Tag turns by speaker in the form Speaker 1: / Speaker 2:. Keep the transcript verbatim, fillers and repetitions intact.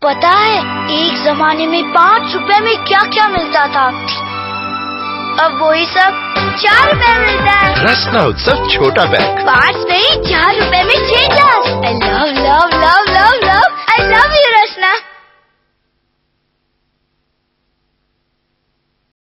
Speaker 1: पता है एक जमाने में पाँच रुपए में क्या क्या मिलता था, अब वही सब चार रुपए मिलता है।
Speaker 2: रसना उत्सव छोटा बैग
Speaker 1: पाँच नहीं चार रुपए में छह glass. I love love love love